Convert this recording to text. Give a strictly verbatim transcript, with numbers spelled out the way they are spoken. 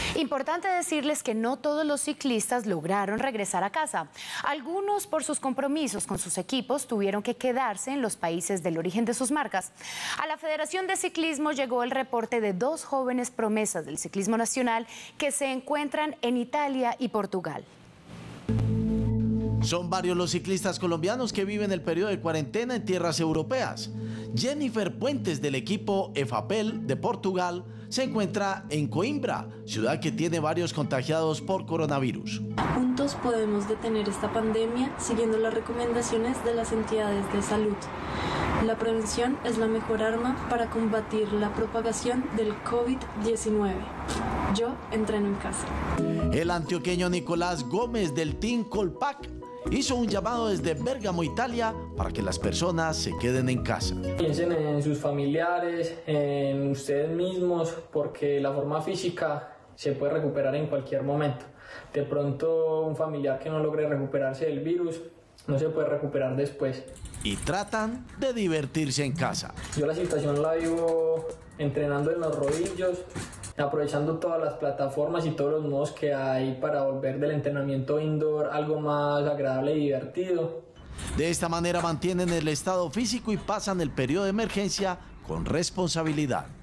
Importante decirles que no todos los ciclistas lograron regresar a casa. Algunos, por sus compromisos con sus equipos, tuvieron que quedarse en los países del origen de sus marcas. A la Federación de Ciclismo llegó el reporte de dos jóvenes promesas del ciclismo nacional que se encuentran en Italia y Portugal. Son varios los ciclistas colombianos que viven el periodo de cuarentena en tierras europeas. Jennifer Puentes, del equipo EFAPEL de Portugal, se encuentra en Coimbra, ciudad que tiene varios contagiados por coronavirus. Juntos podemos detener esta pandemia siguiendo las recomendaciones de las entidades de salud. La prevención es la mejor arma para combatir la propagación del COVID diecinueve. Yo entreno en casa. El antioqueño Nicolás Gómez, del Team Colpac, hizo un llamado desde Bérgamo, Italia, para que las personas se queden en casa. Piensen en sus familiares, en ustedes mismos, porque la forma física se puede recuperar en cualquier momento. De pronto, un familiar que no logre recuperarse del virus no se puede recuperar después. Y tratan de divertirse en casa. Yo la situación la vivo entrenando en los rodillos, aprovechando todas las plataformas y todos los modos que hay para volver del entrenamiento indoor algo más agradable y divertido. De esta manera mantienen el estado físico y pasan el periodo de emergencia con responsabilidad.